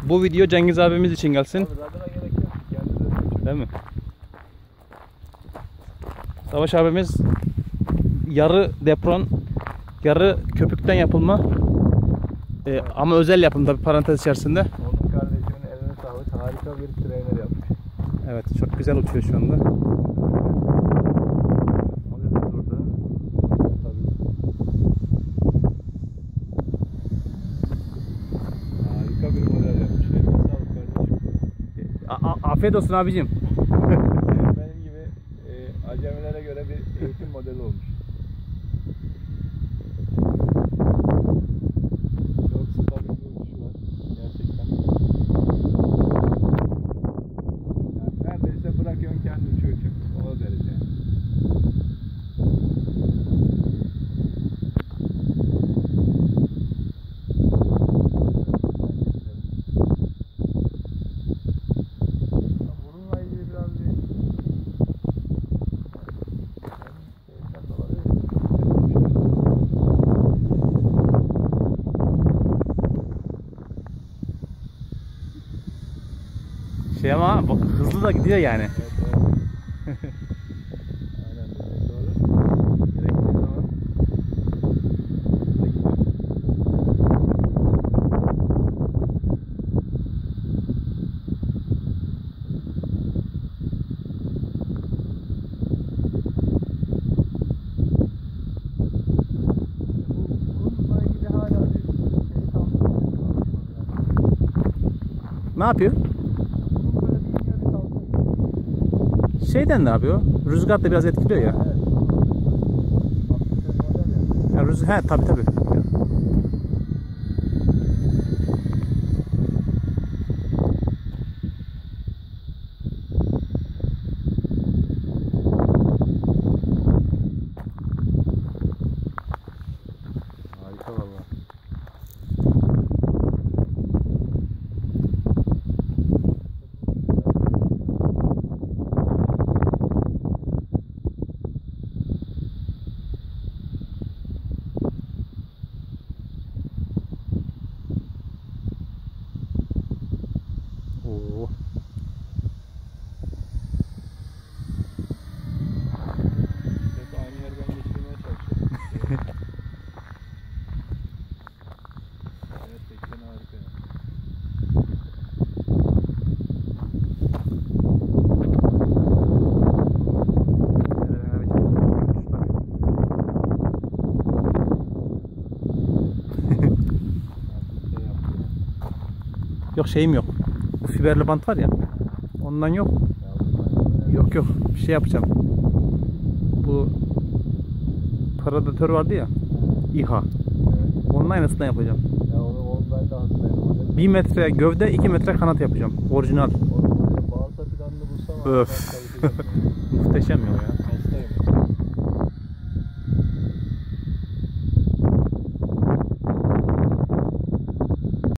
Bu video Cengiz abimiz için gelsin. Değil mi? Savaş abimiz yarı depron, yarı köpükten yapılma ama özel yapım tabi, parantez içerisinde. Onun kardeşimin eline sağlık, harika bir tranier yapmış. Evet, çok güzel uçuyor şu anda. Harika bir model yapmış. Eline sağlık kardeşim. Afiyet olsun abicim. Benim gibi acemilere göre bir eğitim modeli olmuş. Çok stabil bir uçuşu var. Gerçekten. Yani neredeyse bırakıyorsun kendi uçuyor çünkü. O derece. Bununla ilgili biraz bir Şey ama bak, hızlı da gidiyor yani. evet, evet. Aynen doğru. Gerektiği zaman hızla gidiyor. Bununla ilgili hala bir şey kalmadı. Ne yapıyor? Böyle bir yeni bir kaldı. Şeyden ne yapıyor? Rüzgar da biraz etkiliyor ya. Evet. Aslında model ya. Ya rüzgar, he tabi tabi. Harika valla. Oo. Hep aynı yerden geçirmeye çalışıyorum. Gerçekten harika ya. Yok, şeyim yok. Bu fiberli bant var ya. Ondan yok. Yok yok. Bir şey yapacağım. Bu predatör vardı ya. İHA. Onun aynısından yapacağım. Ya onu ben de hastayım. 1 metre gövde, 2 metre kanat yapacağım. Orijinal. Balta planını bulsam Öf. Muhteşem ya. hastayım.